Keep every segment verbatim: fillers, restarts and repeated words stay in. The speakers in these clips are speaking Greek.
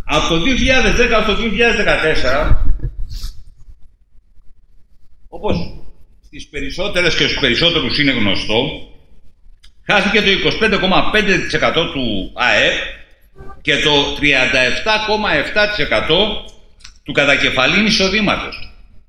Από το δύο χιλιάδες δέκα στο δύο χιλιάδες δεκατέσσερα, όπως στις περισσότερες και στους περισσότερους είναι γνωστό, χάθηκε το είκοσι πέντε κόμμα πέντε τοις εκατό του ΑΕΠ και το τριάντα επτά κόμμα επτά τοις εκατό του κατακεφαλήν εισοδήματος.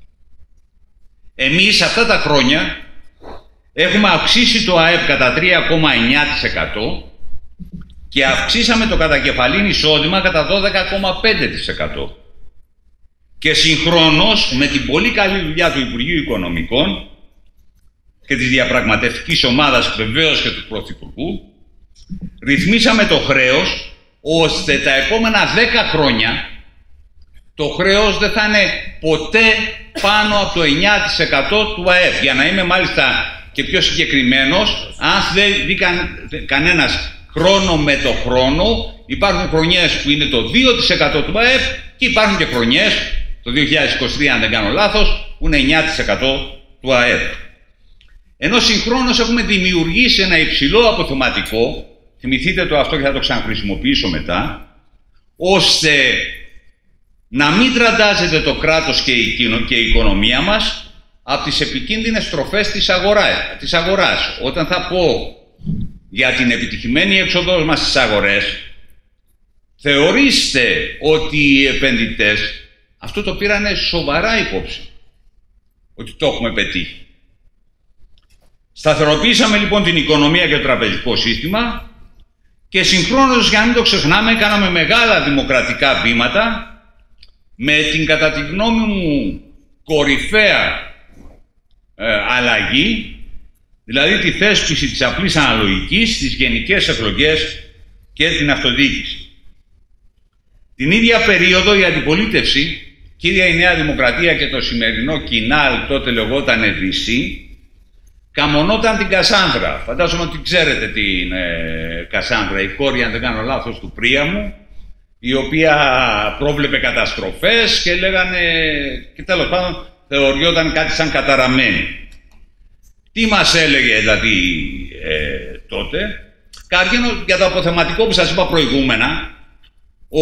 Εμείς αυτά τα χρόνια έχουμε αυξήσει το ΑΕΠ κατά τρία κόμμα εννιά τοις εκατό και αυξήσαμε το κατακεφαλήν εισόδημα κατά δώδεκα κόμμα πέντε τοις εκατό. Και συγχρόνως, με την πολύ καλή δουλειά του Υπουργείου Οικονομικών και της διαπραγματευτικής ομάδας βεβαίως και του Πρωθυπουργού, ρυθμίσαμε το χρέος ώστε τα επόμενα δέκα χρόνια το χρέος δεν θα είναι ποτέ πάνω από το εννιά τοις εκατό του ΑΕΠ. Για να είμαι μάλιστα και πιο συγκεκριμένος, αν δεν δει κα, κανένας χρόνο με το χρόνο, υπάρχουν χρονιές που είναι το δύο τοις εκατό του ΑΕΠ και υπάρχουν και χρονιές, το δύο χιλιάδες είκοσι τρία αν δεν κάνω λάθος, που είναι εννιά τοις εκατό του ΑΕΠ. Ενώ συγχρόνως έχουμε δημιουργήσει ένα υψηλό αποθεματικό, θυμηθείτε το αυτό και θα το ξαναχρησιμοποιήσω μετά, ώστε να μην τραντάζεται το κράτος και η, και η οικονομία μας από τις επικίνδυνες στροφές της αγοράς. της αγοράς. Όταν θα πω για την επιτυχημένη έξοδο μας στις αγορές, θεωρήστε ότι οι επενδυτές αυτό το πήρανε σοβαρά υπόψη, ότι το έχουμε πετύχει. Σταθεροποίησαμε λοιπόν την οικονομία και το τραπεζικό σύστημα και συγχρόνως, για να μην το ξεχνάμε, κάναμε μεγάλα δημοκρατικά βήματα με την, κατά τη γνώμη μου, κορυφαία ε, αλλαγή, δηλαδή τη θέσπιση της απλής αναλογικής στις γενικές εκλογές και την αυτοδιοίκηση. Την ίδια περίοδο η αντιπολίτευση, κύρια η Νέα Δημοκρατία και το σημερινό Κινάλ, τότε λεγόταν Δυσί, καμονόταν την Κασάνδρα. Φαντάζομαι ότι ξέρετε την ε, Κασάνδρα, η κόρη, αν δεν κάνω λάθος, του Πρίαμου, η οποία πρόβλεπε καταστροφές και λέγανε, και τέλος πάντων θεωριόταν κάτι σαν καταραμένη. Τι μας έλεγε δηλαδή ε, τότε? Καρκίνο, για το αποθεματικό που σας είπα προηγούμενα, ο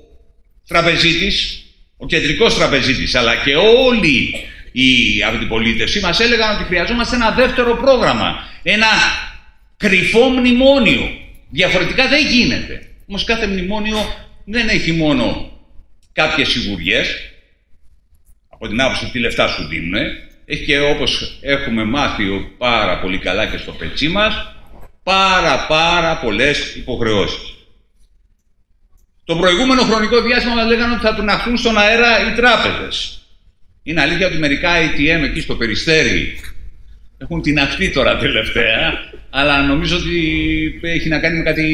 τραπεζίτης, ο κεντρικός τραπεζίτης, αλλά και όλοι η αντιπολίτευση μας έλεγαν ότι χρειαζόμαστε ένα δεύτερο πρόγραμμα, ένα κρυφό μνημόνιο. Διαφορετικά δεν γίνεται. Όμως κάθε μνημόνιο δεν έχει μόνο κάποιες σιγουριές, από την άποψη τι λεφτά σου δίνουν, έχει και, όπως έχουμε μάθει πάρα πολύ καλά και στο πετσί μας, πάρα πάρα πολλές υποχρεώσεις. Το προηγούμενο χρονικό διάστημα μας λέγανε ότι θα τουναχθούν στον αέρα οι τράπεζες. Είναι αλήθεια ότι μερικά έι τι εμ εκεί στο Περιστέρι έχουν τιναχθεί τώρα τελευταία, αλλά νομίζω ότι έχει να κάνει με κάτι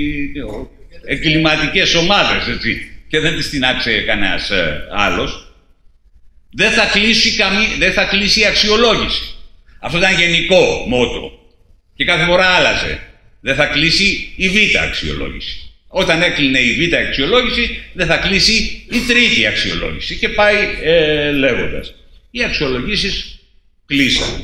εγκληματικές ομάδες, έτσι, και δεν τις τινάξε κανένας ε, άλλος. Δεν θα κλείσει, καμί... δεν θα κλείσει η αξιολόγηση. Αυτό ήταν γενικό μότο και κάθε φορά άλλαζε. Δεν θα κλείσει η β' αξιολόγηση. Όταν έκλεινε η β' αξιολόγηση, δεν θα κλείσει η τρίτη αξιολόγηση. Και πάει ε, λέγοντας. Οι αξιολογήσεις κλείσαν.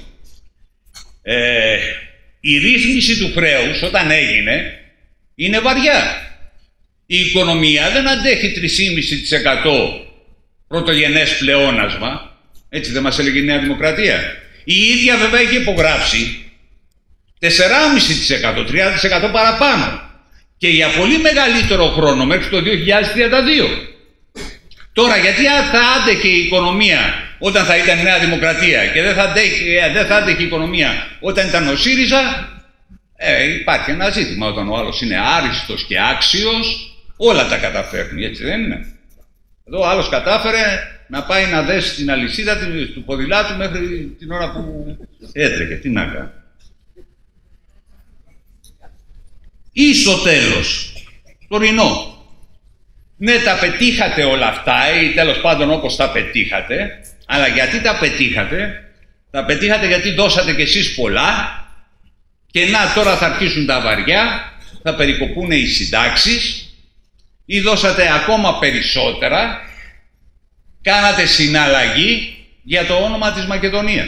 Ε, η ρύθμιση του χρέους, όταν έγινε, είναι βαριά. Η οικονομία δεν αντέχει τρία κόμμα πέντε τοις εκατό πρωτογενές πλεόνασμα. Έτσι δεν μας έλεγε η Νέα Δημοκρατία. Η ίδια βέβαια είχε υπογράψει τέσσερα κόμμα πέντε τοις εκατό, τριάντα τοις εκατό παραπάνω. Και για πολύ μεγαλύτερο χρόνο, μέχρι το δύο χιλιάδες τριάντα δύο. Τώρα, γιατί θα άντεχε η οικονομία όταν θα ήταν η Νέα Δημοκρατία και δεν θα άντεχε, δεν θα άντεχε η οικονομία όταν ήταν ο ΣΥΡΙΖΑ, ε, υπάρχει ένα ζήτημα. Όταν ο άλλος είναι άριστος και άξιος, όλα τα καταφέρνει, έτσι δεν είναι? Εδώ ο άλλος κατάφερε να πάει να δέσει την αλυσίδα του ποδηλάτου μέχρι την ώρα που έτρεχε. Τι να κάνει. Ή στο τέλος, τωρινό. Ναι, τα πετύχατε όλα αυτά ή τέλος πάντων όπως τα πετύχατε, αλλά γιατί τα πετύχατε? Τα πετύχατε γιατί δώσατε κι εσείς πολλά και να τώρα θα αρχίσουν τα βαριά, θα περικοπούν οι συντάξεις ή δώσατε ακόμα περισσότερα, κάνατε συναλλαγή για το όνομα της Μακεδονίας.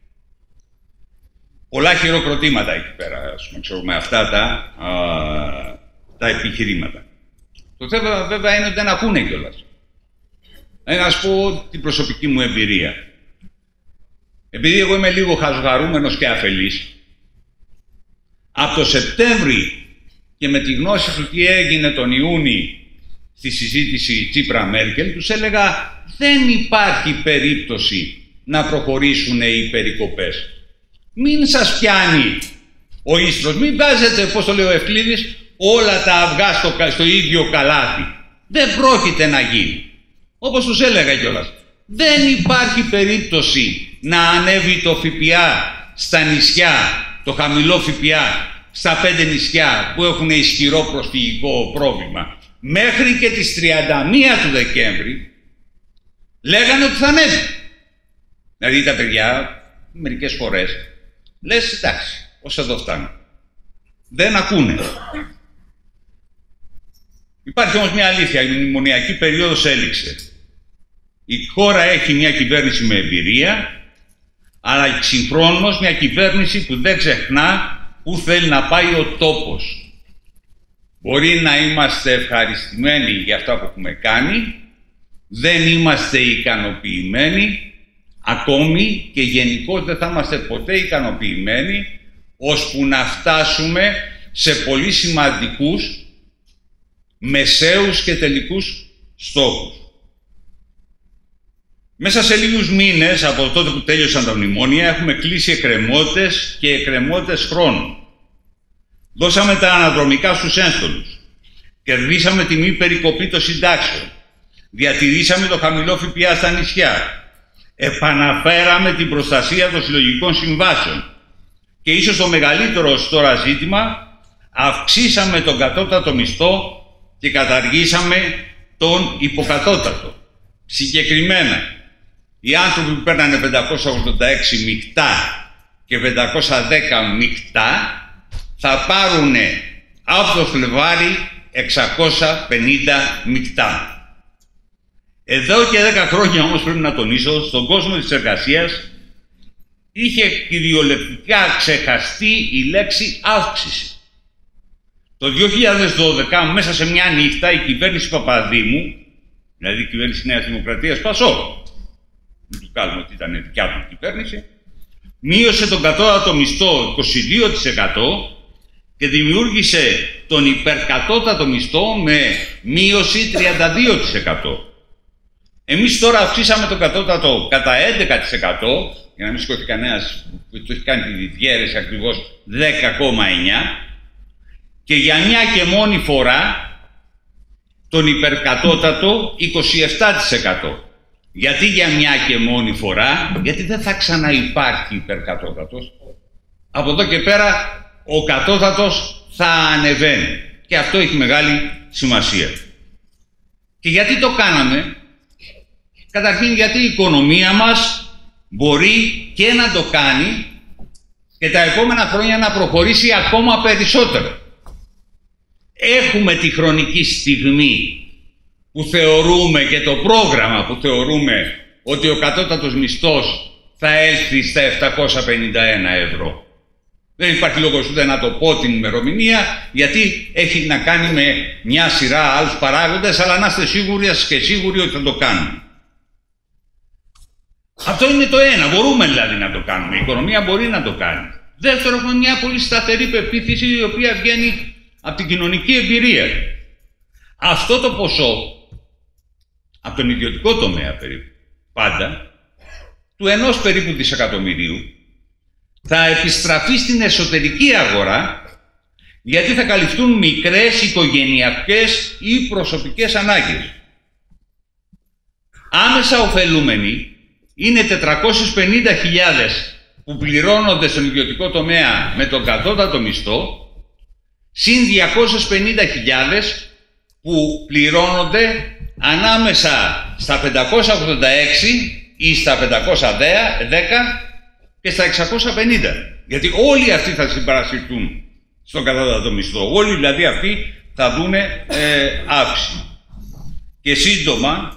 Πολλά χειροκροτήματα εκεί πέρα, ας πούμε, ξέρουμε αυτά τα, α, τα επιχειρήματα. Το θέμα βέβαια είναι ότι δεν ακούνε κιόλας. Να σας πω την προσωπική μου εμπειρία. Επειδή εγώ είμαι λίγο χαζοχαρούμενος και αφελής, από το Σεπτέμβρη και με τη γνώση του τι έγινε τον Ιούνι στη συζήτηση Τσίπρα-Μέρκελ, τους έλεγα δεν υπάρχει περίπτωση να προχωρήσουν οι περικοπές. Μην σας πιάνει ο ίστρος, μην βάζετε, πώς το λέει ο Ευκλήδης, όλα τα αυγά στο, στο ίδιο καλάθι. Δεν πρόκειται να γίνει. Όπως τους έλεγα κιόλας. Δεν υπάρχει περίπτωση να ανέβει το ΦΠΑ στα νησιά, το χαμηλό ΦΠΑ στα πέντε νησιά που έχουν ισχυρό προσφυγικό πρόβλημα. Μέχρι και τις τριάντα μία του Δεκέμβρη λέγανε ότι θα ανέβει. Δηλαδή τα παιδιά μερικές φορές λες εντάξει, ως εδώ φτάνει. Δεν ακούνε. Υπάρχει όμως μια αλήθεια, η μνημονιακή περίοδος έληξε. Η χώρα έχει μια κυβέρνηση με εμπειρία, αλλά συγχρόνως μια κυβέρνηση που δεν ξεχνά πού θέλει να πάει ο τόπος. Μπορεί να είμαστε ευχαριστημένοι για αυτά που έχουμε κάνει, δεν είμαστε ικανοποιημένοι, ακόμη και γενικώς δεν θα είμαστε ποτέ ικανοποιημένοι, ώσπου να φτάσουμε σε πολύ σημαντικούς, μεσαίους και τελικούς στόχους. Μέσα σε λίγους μήνες από τότε που τέλειωσαν τα μνημόνια έχουμε κλείσει εκκρεμότητες και εκκρεμότητες χρόνου. Δώσαμε τα αναδρομικά στους ένστολους. Κερδίσαμε τη μη περικοπή των συντάξεων. Διατηρήσαμε το χαμηλό ΦΠΑ στα νησιά. Επαναφέραμε την προστασία των συλλογικών συμβάσεων. Και ίσως το μεγαλύτερο ως τώρα ζήτημα, αυξήσαμε τον κατώτατο μισθό και καταργήσαμε τον υποκατώτατο. Συγκεκριμένα, οι άνθρωποι που παίρνανε πεντακόσια ογδόντα έξι μεικτά και πεντακόσια δέκα μεικτά θα πάρουν από το Φλεβάρι εξακόσια πενήντα μεικτά. Εδώ και δέκα χρόνια όμως πρέπει να τονίσω, στον κόσμο της εργασίας είχε κυριολεκτικά ξεχαστεί η λέξη αύξηση. Το δύο χιλιάδες δώδεκα, μέσα σε μια νύχτα, η κυβέρνηση Παπαδήμου, δηλαδή η κυβέρνηση Νέας Δημοκρατίας, Πασόκ, μην του κάνουμε ότι ήταν δικιά του κυβέρνηση, μείωσε τον κατώτατο μισθό είκοσι δύο τοις εκατό και δημιούργησε τον υπερκατώτατο μισθό με μείωση τριάντα δύο τοις εκατό. Εμείς τώρα αυξήσαμε τον κατώτατο κατά έντεκα τοις εκατό, για να μην σηκώθει κανένας που το έχει κάνει τη διαίρεση ακριβώς δέκα κόμμα εννιά τοις εκατό, και για μια και μόνη φορά τον υπερκατώτατο είκοσι επτά τοις εκατό. Γιατί για μια και μόνη φορά? Γιατί δεν θα ξαναυπάρχει υπερκατώτατος. Από εδώ και πέρα ο κατώτατος θα ανεβαίνει. Και αυτό έχει μεγάλη σημασία. Και γιατί το κάναμε? Καταρχήν γιατί η οικονομία μας μπορεί και να το κάνει και τα επόμενα χρόνια να προχωρήσει ακόμα περισσότερο. Έχουμε τη χρονική στιγμή που θεωρούμε και το πρόγραμμα που θεωρούμε ότι ο κατώτατος μισθός θα έλθει στα επτακόσια πενήντα ένα ευρώ. Δεν υπάρχει λόγος ούτε να το πω την ημερομηνία, γιατί έχει να κάνει με μια σειρά άλλους παράγοντες, αλλά να είστε σίγουροι και σίγουροι ότι θα το κάνουμε. Αυτό είναι το ένα. Μπορούμε δηλαδή να το κάνουμε. Η οικονομία μπορεί να το κάνει. Δεύτερο, έχουμε μια πολύ σταθερή πεποίθηση, η οποία βγαίνει από την κοινωνική εμπειρία. Αυτό το ποσό, από τον ιδιωτικό τομέα περίπου, πάντα, του ενός περίπου δισεκατομμυρίου, θα επιστραφεί στην εσωτερική αγορά, γιατί θα καλυφθούν μικρές οικογενειακές ή προσωπικές ανάγκες. Άμεσα ωφελούμενοι είναι τετρακόσιες πενήντα χιλιάδες που πληρώνονται στον ιδιωτικό τομέα με τον κατώτατο μισθό, συν διακόσιες πενήντα χιλιάδες που πληρώνονται ανάμεσα στα πεντακόσια ογδόντα έξι ή στα πεντακόσια δέκα και στα εξακόσια πενήντα. Γιατί όλοι αυτοί θα συμπαρασυρθούν στον κατώτατο μισθό. Όλοι δηλαδή αυτοί θα δουν ε, αύξηση. Και σύντομα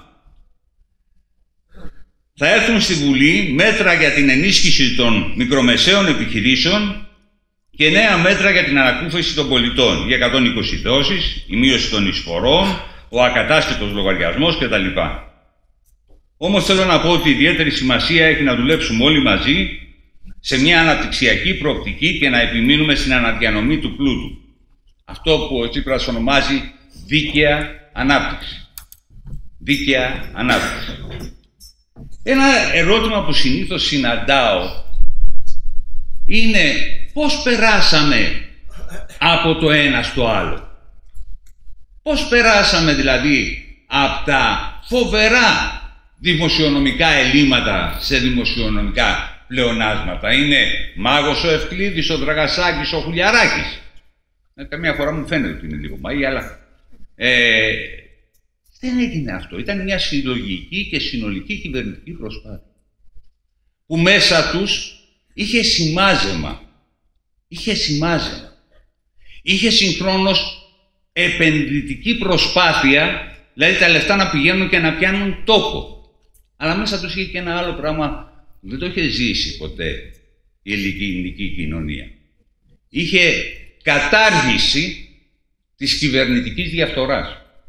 θα έρθουν στη Βουλή μέτρα για την ενίσχυση των μικρομεσαίων επιχειρήσεων και νέα μέτρα για την ανακούφιση των πολιτών, για εκατόν είκοσι δόσεις, η μείωση των εισφορών, ο ακατάσχετος λογαριασμός κτλ. Όμως θέλω να πω ότι ιδιαίτερη σημασία έχει να δουλέψουμε όλοι μαζί σε μια αναπτυξιακή προοπτική και να επιμείνουμε στην αναδιανομή του πλούτου. Αυτό που ο Τσίπρας ονομάζει δίκαια ανάπτυξη. Δίκαια ανάπτυξη. Ένα ερώτημα που συνήθως συναντάω είναι πώς περάσαμε από το ένα στο άλλο. Πώς περάσαμε δηλαδή από τα φοβερά δημοσιονομικά ελλείμματα σε δημοσιονομικά πλεονάσματα. Είναι μάγος ο Ευκλήδης, ο Δραγασάκης, ο Χουλιαράκης. Ε, καμιά φορά μου φαίνεται ότι είναι λίγο μάγοι, αλλά ε, δεν έγινε αυτό. Ήταν μια συλλογική και συνολική κυβερνητική προσπάθεια που μέσα τους είχε σημάζεμα. Είχε σημάζεμα. Είχε συγχρόνως επενδυτική προσπάθεια, δηλαδή τα λεφτά να πηγαίνουν και να πιάνουν τόπο. Αλλά μέσα τους είχε και ένα άλλο πράγμα που δεν το είχε ζήσει ποτέ η ελληνική κοινωνία. Είχε κατάργηση της κυβερνητικής διαφθοράς.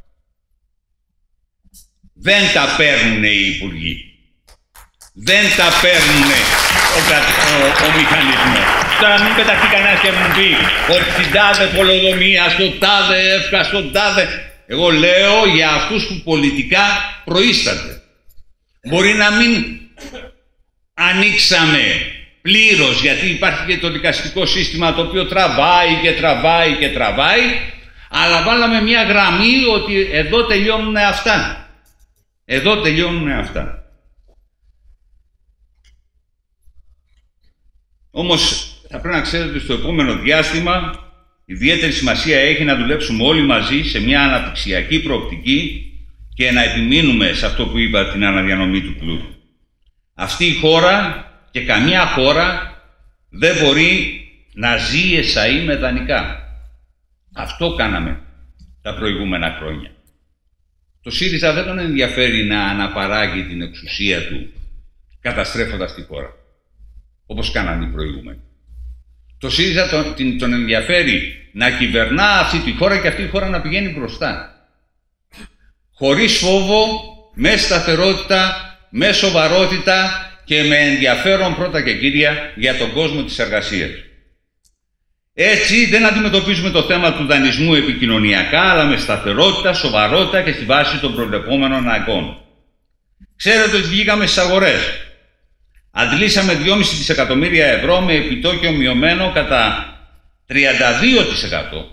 Δεν τα παίρνουν οι υπουργοί. Δεν τα παίρνουν ο, ο, ο μηχανισμός. Τώρα μην πεταχτεί κανένας και μου πει ότι στην τάδε πολεοδομία, στο τάδε εύκα, στο τάδε. Εγώ λέω για αυτούς που πολιτικά προείστανται. Μπορεί να μην ανοίξαμε πλήρως, γιατί υπάρχει και το δικαστικό σύστημα το οποίο τραβάει και τραβάει και τραβάει, αλλά βάλαμε μια γραμμή ότι εδώ τελειώνουν αυτά. Εδώ τελειώνουν αυτά. Όμως θα πρέπει να ξέρετε ότι στο επόμενο διάστημα ιδιαίτερη σημασία έχει να δουλέψουμε όλοι μαζί σε μια αναπτυξιακή προοπτική και να επιμείνουμε σε αυτό που είπα, την αναδιανομή του πλούτου. Αυτή η χώρα και καμία χώρα δεν μπορεί να ζει εσαΐ με δανεικά. Αυτό κάναμε τα προηγούμενα χρόνια. Το ΣΥΡΙΖΑ δεν τον ενδιαφέρει να αναπαράγει την εξουσία του καταστρέφοντας τη χώρα, όπως κάνανε οι προηγούμενοι. Το ΣΥΡΙΖΑ τον, τον ενδιαφέρει να κυβερνά αυτή τη χώρα και αυτή η χώρα να πηγαίνει μπροστά. Χωρίς φόβο, με σταθερότητα, με σοβαρότητα και με ενδιαφέρον πρώτα και κύρια για τον κόσμο της εργασίας. Έτσι δεν αντιμετωπίζουμε το θέμα του δανεισμού επικοινωνιακά, αλλά με σταθερότητα, σοβαρότητα και στη βάση των προβλεπόμενων αναγκών. Ξέρετε ότι βγήκαμε στις αγορές. Αντλήσαμε δυόμισι δισεκατομμύρια ευρώ με επιτόκιο μειωμένο κατά τριάντα δύο τοις εκατό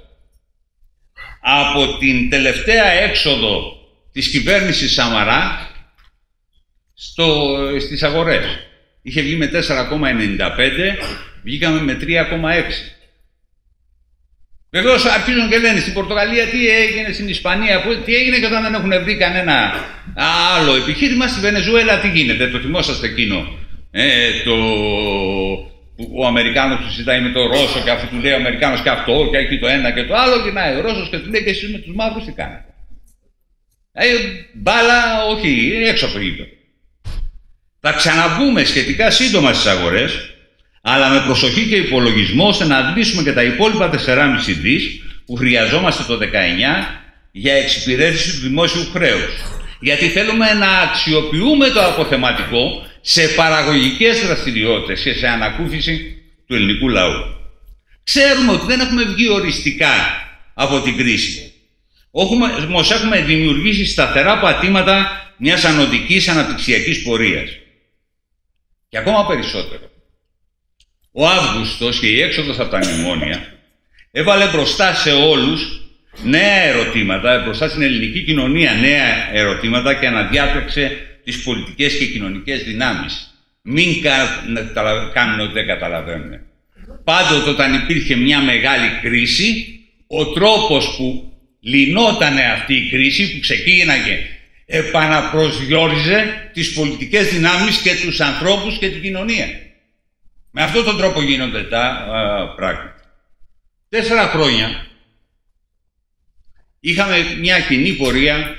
από την τελευταία έξοδο της κυβέρνησης Σαμαρά στο, στις αγορές. Είχε βγει με τέσσερα κόμμα ενενήντα πέντε, βγήκαμε με τρία κόμμα έξι. Βεβαίως αρχίζουν και λένε στην Πορτογαλία τι έγινε, στην Ισπανία, τι έγινε, και όταν δεν έχουν βρει κανένα άλλο επιχείρημα. Στη Βενεζουέλα τι γίνεται, το θυμόσαστε εκείνο. Ε, το, που ο Αμερικάνος του συζητάει με τον Ρώσο και αφού του λέει ο Αμερικάνος και αυτό και εκεί το ένα και το άλλο, γυρνάει ο Ρώσος και του λέει και εσείς με τους μαύρους τι κάνετε. Ε, μπάλα, όχι, έξω από το γήπεδο. Θα ξαναβγούμε σχετικά σύντομα στις αγορές, αλλά με προσοχή και υπολογισμό, ώστε να αντλήσουμε και τα υπόλοιπα τέσσερα κόμμα πέντε δις που χρειαζόμαστε το δεκαεννιά για εξυπηρέτηση του δημόσιου χρέους. Γιατί θέλουμε να αξιοποιούμε το αποθεματικό σε παραγωγικές δραστηριότητες και σε ανακούφιση του ελληνικού λαού. Ξέρουμε ότι δεν έχουμε βγει οριστικά από την κρίση. Όμως έχουμε δημιουργήσει σταθερά πατήματα μιας ανωδικής αναπτυξιακής πορείας. Και ακόμα περισσότερο. Ο Αύγουστος και η έξοδος από τα μνημόνια έβαλε μπροστά σε όλους νέα ερωτήματα, μπροστά στην ελληνική κοινωνία νέα ερωτήματα και αναδιάτρεξε τις πολιτικές και κοινωνικές δυνάμεις. Μην κάνουν ότι δεν καταλαβαίνουν. Πάντοτε όταν υπήρχε μια μεγάλη κρίση, ο τρόπος που λυνότανε αυτή η κρίση, που ξεκίναγε, επαναπροσδιορίζε τις πολιτικές δυνάμεις και τους ανθρώπους και την κοινωνία. Με αυτόν τον τρόπο γίνονται τα α, πράγματα. Τέσσερα χρόνια είχαμε μια κοινή πορεία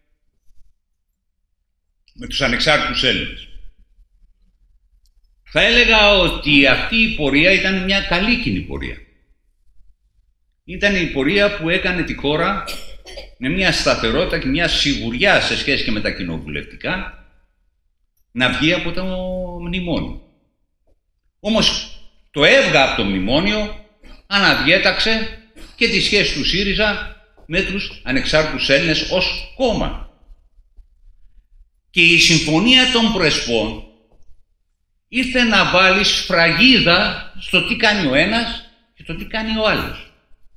με τους ανεξάρτητους Έλληνες. Θα έλεγα ότι αυτή η πορεία ήταν μια καλή κοινή πορεία. ήταν η πορεία που έκανε τη χώρα με μια σταθερότητα και μια σιγουριά σε σχέση και με τα κοινοβουλευτικά να βγει από το μνημόνιο. Όμως το έβγα από το μνημόνιο αναδιέταξε και τη σχέση του ΣΥΡΙΖΑ με τους ανεξάρτητους Έλληνες ως κόμμα. Και η Συμφωνία των Πρεσπών ήρθε να βάλει σφραγίδα στο τι κάνει ο ένας και το τι κάνει ο άλλος.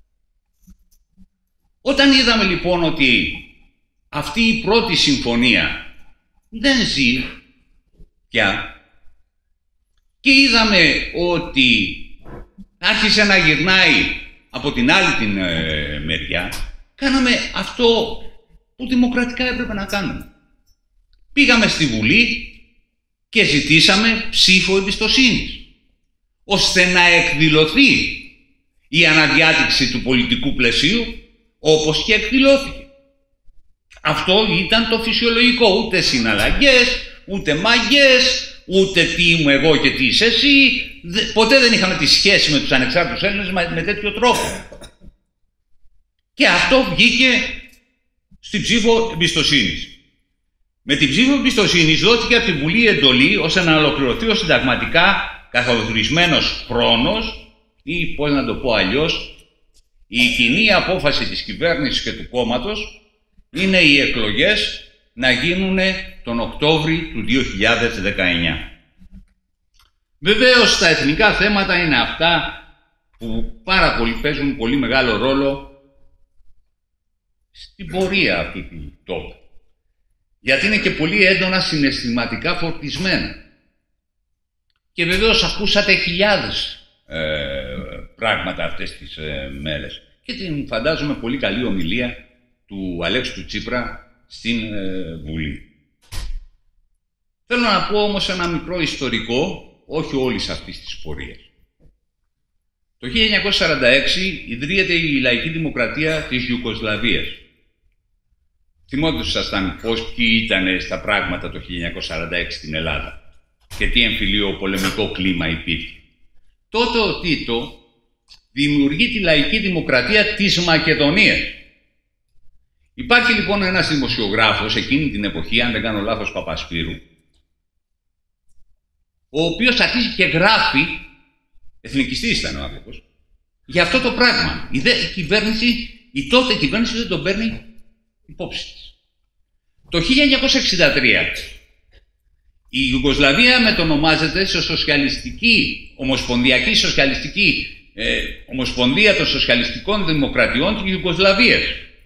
Όταν είδαμε λοιπόν ότι αυτή η πρώτη συμφωνία δεν ζει πια και είδαμε ότι άρχισε να γυρνάει από την άλλη την ε, μεριά, κάναμε αυτό που δημοκρατικά έπρεπε να κάνουμε. Πήγαμε στη Βουλή και ζητήσαμε ψήφο εμπιστοσύνης, ώστε να εκδηλωθεί η αναδιάτηξη του πολιτικού πλαισίου όπως και εκδηλώθηκε. Αυτό ήταν το φυσιολογικό, ούτε συναλλαγές, ούτε μαγιές, ούτε τι είμαι εγώ και τι είσαι εσύ. Ποτέ δεν είχαμε τη σχέση με τους ανεξάρτητους Έλληνες με τέτοιο τρόπο. Και αυτό βγήκε στην ψήφο εμπιστοσύνης. Με την ψήφο εμπιστοσύνης δόθηκε από τη Βουλή εντολή ώστε να ολοκληρωθεί ο συνταγματικά καθορισμένος χρόνος ή, πώς να το πω αλλιώς, η κοινή απόφαση της κυβέρνησης και του κόμματος είναι οι εκλογές να γίνουν τον Οκτώβρη του δύο χιλιάδες δεκαεννιά. Βεβαίως τα εθνικά θέματα είναι αυτά που πάρα πολύ παίζουν πολύ μεγάλο ρόλο στην πορεία αυτή τη τότε. Γιατί είναι και πολύ έντονα συναισθηματικά φορτισμένα. Και βεβαίως ακούσατε χιλιάδες ε, πράγματα αυτές τις ε, μέρες. Και την φαντάζομαι πολύ καλή ομιλία του Αλέξη του Τσίπρα στην ε, Βουλή. Θέλω να πω όμως ένα μικρό ιστορικό, όχι όλης αυτής της πορείας. Το χίλια εννιακόσια σαράντα έξι ιδρύεται η Λαϊκή Δημοκρατία της Ιουγκοσλαβίας. Θυμόντουσασταν πώς ποιοι ήταν στα πράγματα το χίλια εννιακόσια σαράντα έξι στην Ελλάδα και τι εμφυλίο πολεμικό κλίμα υπήρχε. Τότε ο Τίτο δημιουργεί τη Λαϊκή Δημοκρατία της Μακεδονίας. Υπάρχει λοιπόν ένας δημοσιογράφος εκείνη την εποχή, αν δεν κάνω λάθος, Παπασπύρου, ο οποίος αρχίζει και γράφει, εθνικιστής ήταν ο άνθρωπος, για αυτό το πράγμα. Η, δε, η κυβέρνηση, η τότε κυβέρνηση δεν τον παίρνει υπόψη της. Το χίλια εννιακόσια εξήντα τρία η Ιουγκοσλαβία μετονομάζεται σε σοσιαλιστική, ομοσπονδιακή σοσιαλιστική ε, ομοσπονδία των σοσιαλιστικών δημοκρατιών της Ιουγκοσλαβίας.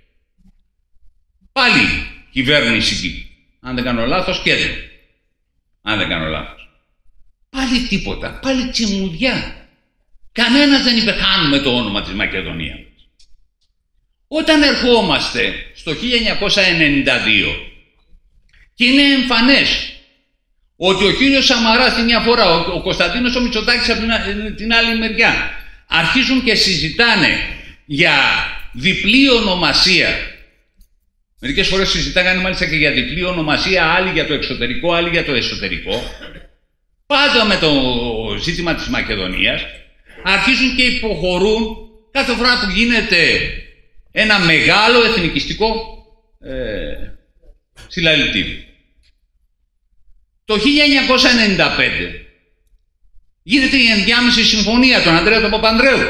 Πάλι κυβέρνηση, αν δεν κάνω λάθος, και δεν. Αν δεν κάνω λάθος. Πάλι τίποτα, πάλι τσιμουδιά. Κανένας δεν είπε χάνουμε το όνομα της Μακεδονίας. Όταν ερχόμαστε στο χίλια εννιακόσια ενενήντα δύο και είναι εμφανές ότι ο κύριος Σαμαράς τη μια φορά, ο, ο Κωνσταντίνος ο Μητσοτάκης από την, την άλλη μεριά, αρχίζουν και συζητάνε για διπλή ονομασία. Μερικές φορές συζητάγανε μάλιστα και για διπλή ονομασία, άλλοι για το εξωτερικό, άλλοι για το εσωτερικό. Πάντα με το ζήτημα της Μακεδονίας αρχίζουν και υποχωρούν κάθε φορά που γίνεται ένα μεγάλο εθνικιστικό ε, συλλαλητήριο. Το χίλια εννιακόσια ενενήντα πέντε γίνεται η ενδιάμεση συμφωνία των Ανδρέα τον Παπανδρέου,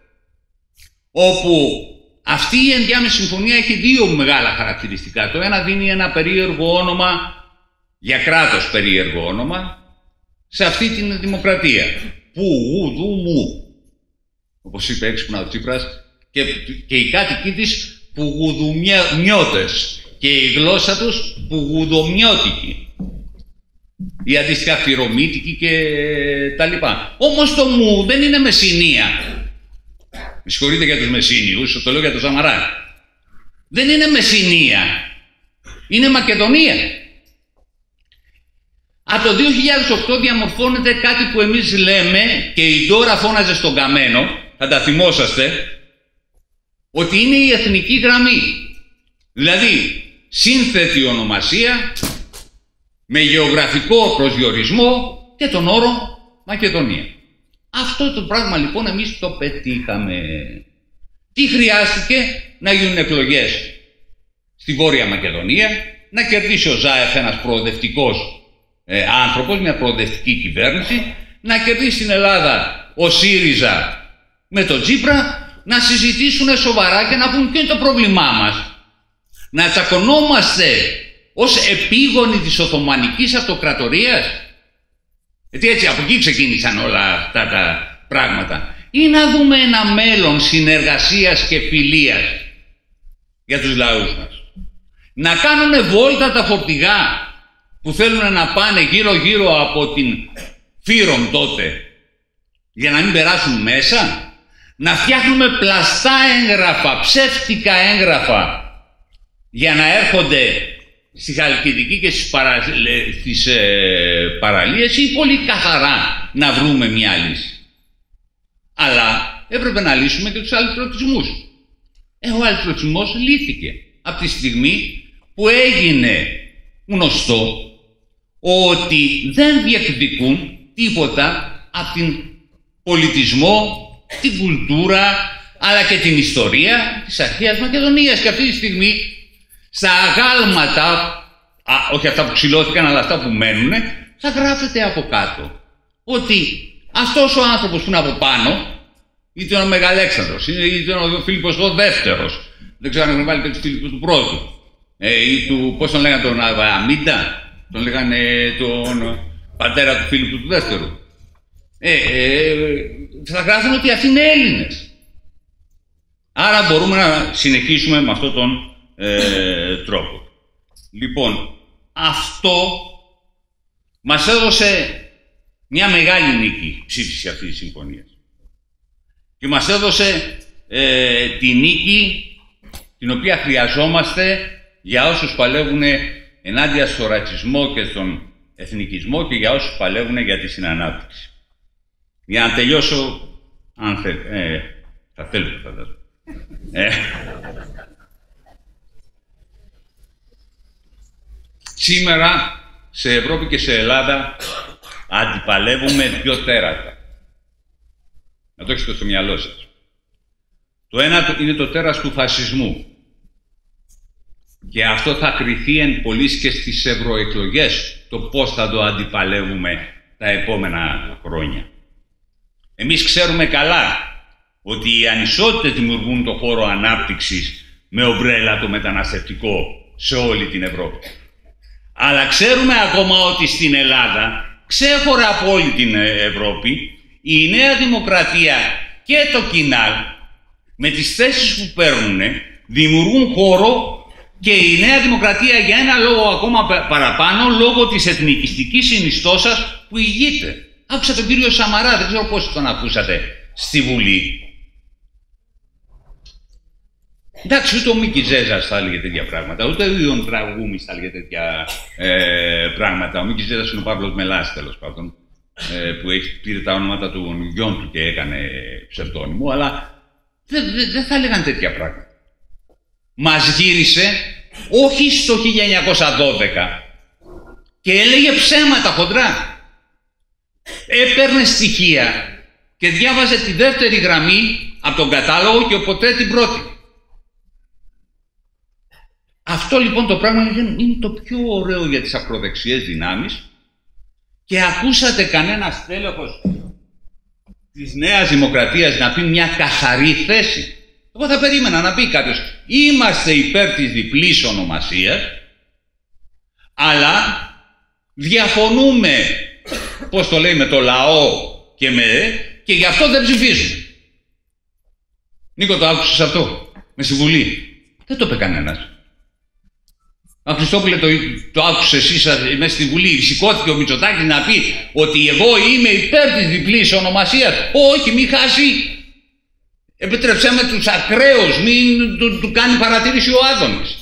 όπου αυτή η ενδιάμεση συμφωνία έχει δύο μεγάλα χαρακτηριστικά. Το ένα δίνει ένα περίεργο όνομα, για κράτος περίεργο όνομα, σε αυτή την δημοκρατία. Που, ου, δου, μου. Όπως είπε έξυπνα ο Τσίπρας, και, και οι κάτοικοι της πουγουδουμιώτες και η γλώσσα τους πουγουδομιώτικη. Ή αντίστοιχα φυρωμίτικη και τα λοιπά. Όμως το μου δεν είναι Μεσσηνία. Με συγχωρείτε για τους Μεσσήνιους, το λέω για τον Σαμαρά. Δεν είναι Μεσσηνία. Είναι Μακεδονία. Από το δύο χιλιάδες οκτώ διαμορφώνεται κάτι που εμείς λέμε, και η Ντόρα φώναζε στον καμένο, θα τα θυμόσαστε, ότι είναι η εθνική γραμμή. Δηλαδή, σύνθετη ονομασία, με γεωγραφικό προσδιορισμό και τον όρο Μακεδονία. Αυτό το πράγμα λοιπόν εμείς το πετύχαμε. Τι χρειάστηκε? Να γίνουν εκλογές στη Βόρεια Μακεδονία, να κερδίσει ο Ζάεφ, ένας προοδευτικός ε, άνθρωπος, μια προοδευτική κυβέρνηση, να κερδίσει στην Ελλάδα ο ΣΥΡΙΖΑ με τον Τσίπρα, να συζητήσουν σοβαρά και να πούν ποιο είναι το πρόβλημά μας. Να τσακωνόμαστε ως επίγονοι της Οθωμανικής Αυτοκρατορίας. Γιατί έτσι από εκεί ξεκίνησαν όλα αυτά τα πράγματα. Ή να δούμε ένα μέλλον συνεργασίας και φιλίας για τους λαούς μας. Να κάνουν βόλτα τα φορτηγά που θέλουν να πάνε γύρω-γύρω από την Φύρομ τότε για να μην περάσουν μέσα. Να φτιάχνουμε πλαστά έγγραφα, ψεύτικα έγγραφα για να έρχονται στη Χαλκιδική και στις, παρα... στις ε, παραλίες ή πολύ καθαρά να βρούμε μια λύση. Αλλά έπρεπε να λύσουμε και τους αλυτρωτισμούς. Ε, ο αλυτρωτισμός λύθηκε από τη στιγμή που έγινε γνωστό ότι δεν διεκδικούν τίποτα από την πολιτισμό, την κουλτούρα, αλλά και την ιστορία της αρχαίας Μακεδονίας. Και αυτή τη στιγμή στα αγάλματα, α, όχι αυτά που ξυλώθηκαν, αλλά αυτά που μένουν, θα γράφεται από κάτω ότι αυτός ο άνθρωπος που είναι από πάνω, είτε ο Μεγαλέξανδρος, είτε ο Φίλιππος ο δεύτερος, δεν ξέρω αν έχουν βάλει και τους Φίλιππους του πρώτου, ε, ή του, πώς τον λέγανε, τον Αμίντα, τον λέγανε τον πατέρα του Φίλιππου του δεύτερου. Ε, ε, θα γράφουν ότι αυτοί είναι Έλληνες. Άρα μπορούμε να συνεχίσουμε με αυτόν τον ε, τρόπο. Λοιπόν, αυτό μας έδωσε μια μεγάλη νίκη, ψήφιση αυτής της συμφωνίας. Και μας έδωσε ε, τη νίκη την οποία χρειαζόμαστε για όσους παλεύουν ενάντια στο ρατσισμό και στον εθνικισμό και για όσους παλεύουν για τη συνανάπτυξη. Για να τελειώσω, αν θέλ, ε, θα θέλετε φαντάζομαι. Ε, σήμερα σε Ευρώπη και σε Ελλάδα αντιπαλεύουμε δύο τέρατα. Να το έχετε στο μυαλό σας. Το ένα είναι το τέρας του φασισμού. Και αυτό θα κριθεί εν πολλοίς και στις ευρωεκλογές, το πώς θα το αντιπαλεύουμε τα επόμενα χρόνια. Εμείς ξέρουμε καλά ότι οι ανισότητες δημιουργούν το χώρο ανάπτυξης με ομπρέλα το μεταναστευτικό σε όλη την Ευρώπη. Αλλά ξέρουμε ακόμα ότι στην Ελλάδα, ξέχωρα από όλη την Ευρώπη, η Νέα Δημοκρατία και το Κινάλ, με τις θέσεις που παίρνουν, δημιουργούν χώρο και η Νέα Δημοκρατία για ένα λόγο ακόμα παραπάνω, λόγω της εθνικιστικής συνιστώσας που ηγείται. Άκουσα τον κύριο Σαμαρά, δεν ξέρω πώς τον ακούσατε στη Βουλή. Εντάξει, ούτε ο Μίκης Ζέζας θα έλεγε τέτοια πράγματα, ούτε ο Ιων Τραγούμης θα έλεγε τέτοια ε, πράγματα. Ο Μίκης Ζέζας είναι ο Παύλος Μελάς, τέλος πάντων, ε, που έχει πήρε τα ονόματα των γιών του και έκανε ψευδόνυμο, αλλά δεν δε, δε θα έλεγαν τέτοια πράγματα. Μας γύρισε, όχι στο χίλια εννιακόσια δώδεκα, και έλεγε ψέματα χοντρά. Έπαιρνε στοιχεία και διάβαζε τη δεύτερη γραμμή από τον κατάλογο και ποτέ την πρώτη. Αυτό λοιπόν το πράγμα είναι το πιο ωραίο για τις ακροδεξιές δυνάμεις και ακούσατε κανένα στέλεχος της Νέας Δημοκρατίας να πει μια καθαρή θέση. Εγώ θα περίμενα να πει κάποιος είμαστε υπέρ της διπλής ονομασίας, αλλά διαφωνούμε, πώς το λέει, με το λαό και με και γι' αυτό δεν ψηφίζουμε. Νίκο, το άκουσες αυτό με στη Βουλή? Δεν το είπε κανένας. Αν Χριστόπουλε, το, το άκουσε εσείς μέσα στη Βουλή? Σηκώθηκε ο Μητσοτάκης να πει ότι εγώ είμαι υπέρ της διπλής ονομασίας? Όχι, μη χάσει. Επιτρέψαμε τους ακραίους, μην του, του κάνει παρατήρηση ο Άδωνης.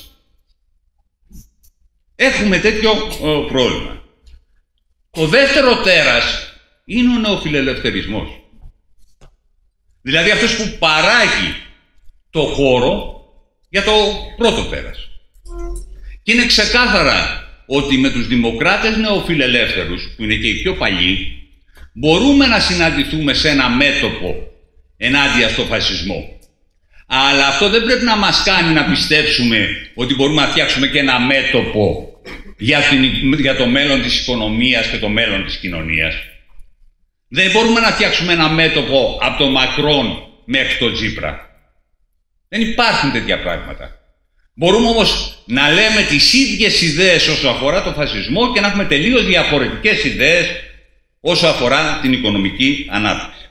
Έχουμε τέτοιο ο, πρόβλημα. Το δεύτερο τέρας είναι ο νεοφιλελευθερισμός. Δηλαδή αυτός που παράγει το χώρο για το πρώτο τέρας. Και είναι ξεκάθαρα ότι με τους δημοκράτες νεοφιλελεύθερους, που είναι και οι πιο παλιοί, μπορούμε να συναντηθούμε σε ένα μέτωπο ενάντια στο φασισμό. Αλλά αυτό δεν πρέπει να μας κάνει να πιστέψουμε ότι μπορούμε να φτιάξουμε και ένα μέτωπο για, την, για το μέλλον της οικονομίας και το μέλλον της κοινωνίας. Δεν μπορούμε να φτιάξουμε ένα μέτωπο από το Μακρόν μέχρι το Τσίπρα. Δεν υπάρχουν τέτοια πράγματα. Μπορούμε όμως να λέμε τις ίδιες ιδέες όσο αφορά το φασισμό και να έχουμε τελείως διαφορετικές ιδέες όσο αφορά την οικονομική ανάπτυξη.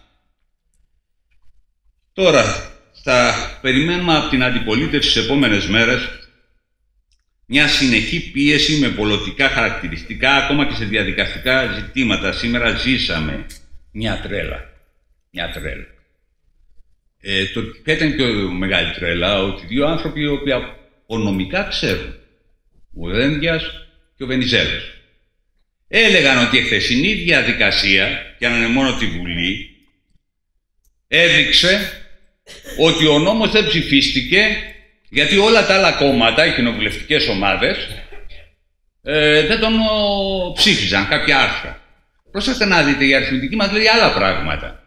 Τώρα, θα περιμένουμε από την αντιπολίτευση στις επόμενες μέρες μια συνεχή πίεση με πολιτικά χαρακτηριστικά, ακόμα και σε διαδικαστικά ζητήματα. Σήμερα ζήσαμε μια τρέλα. Μια τρέλα. Ε, το ποια ήταν και μεγάλη τρέλα, ότι δύο άνθρωποι οι οποίοι ονομικά ξέρουν, ο Δένδιας και ο Βενιζέλος, έλεγαν ότι η χθεσινή διαδικασία, για να είναι μόνο τη Βουλή, έδειξε ότι ο νόμος δεν ψηφίστηκε γιατί όλα τα άλλα κόμματα, οι κοινοβουλευτικές ομάδες, ε, δεν τον ο, ψήφιζαν κάποια άρθρα. Προσέξτε να δείτε, η αριθμητική μας λέει άλλα πράγματα.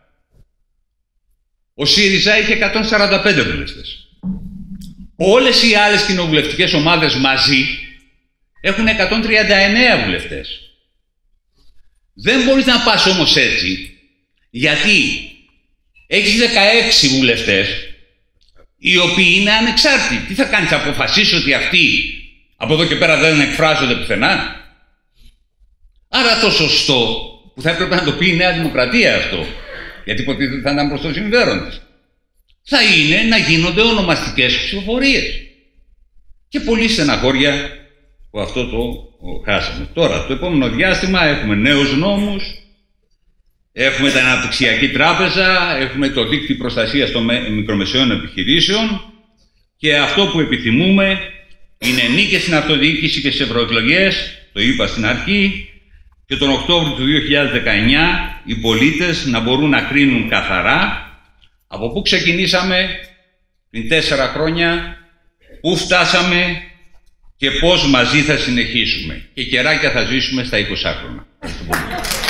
Ο ΣΥΡΙΖΑ είχε εκατόν σαράντα πέντε βουλευτές. Όλες οι άλλες κοινοβουλευτικές ομάδες μαζί έχουν εκατόν τριάντα εννέα βουλευτές. Δεν μπορείς να πας όμως έτσι, γιατί έχεις δεκαέξι βουλευτές οι οποίοι είναι ανεξάρτητοι. Τι θα κάνεις, θα αποφασίσεις ότι αυτοί από εδώ και πέρα δεν εκφράζονται πουθενά? Άρα το σωστό, που θα έπρεπε να το πει η Νέα Δημοκρατία αυτό, γιατί υποτίθεται θα ήταν προς το συμφέρον της, θα είναι να γίνονται ονομαστικές ψηφοφορίες. Και πολλή στεναχώρια που αυτό το χάσαμε. Τώρα, το επόμενο διάστημα έχουμε νέους νόμους, έχουμε την Αναπτυξιακή Τράπεζα, έχουμε το Δίκτυο Προστασίας των Μικρομεσαίων Επιχειρήσεων και αυτό που επιθυμούμε είναι νίκες στην αυτοδιοίκηση και στις ευρωεκλογές, το είπα στην αρχή, και τον Οκτώβριο του δύο χιλιάδες δεκαεννιά οι πολίτες να μπορούν να κρίνουν καθαρά από πού ξεκινήσαμε πριν τέσσερα χρόνια, πού φτάσαμε και πώς μαζί θα συνεχίσουμε. Και καιράκια θα ζήσουμε στα είκοσι χρόνια.